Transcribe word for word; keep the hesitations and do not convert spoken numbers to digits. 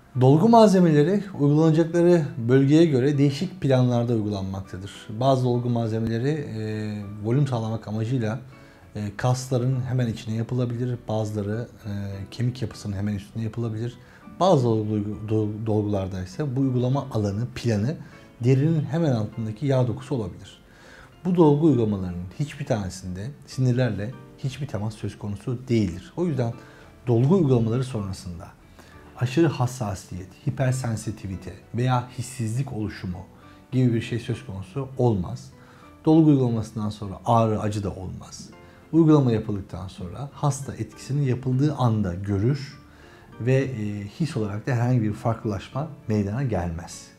Dolgu malzemeleri uygulanacakları bölgeye göre değişik planlarda uygulanmaktadır. Bazı dolgu malzemeleri e, volüm sağlamak amacıyla e, kasların hemen içine yapılabilir, bazıları e, kemik yapısının hemen üstüne yapılabilir. Bazı dolgu, dolgularda ise bu uygulama alanı, planı derinin hemen altındaki yağ dokusu olabilir. Bu dolgu uygulamalarının hiçbir tanesinde sinirlerle hiçbir temas söz konusu değildir. O yüzden dolgu uygulamaları sonrasında aşırı hassasiyet, hipersensitivite veya hissizlik oluşumu gibi bir şey söz konusu olmaz. Dolgu uygulamasından sonra ağrı, acı da olmaz. Uygulama yapıldıktan sonra hasta etkisinin yapıldığı anda görür ve his olarak da herhangi bir farklılaşma meydana gelmez.